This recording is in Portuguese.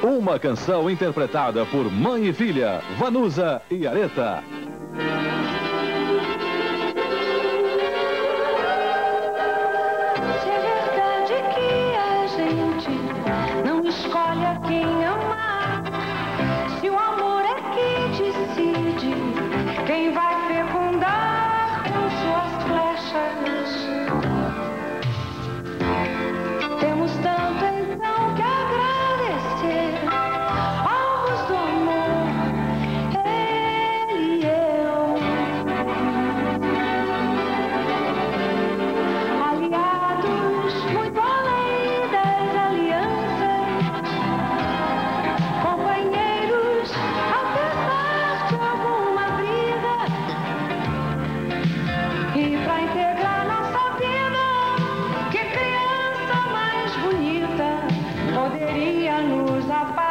Uma canção interpretada por mãe e filha, Vanusa e Areta. Se é verdade que a gente não escolhe a quem amar, se o amor é que decide quem vai fecundar com suas flechas, temos tanto então que agradecer alvos do amor, ele e eu, aliados muito além das alianças, companheiros apesar de alguma briga, e pra integrar nossa vida, que criança mais bonita poderia nos apagar.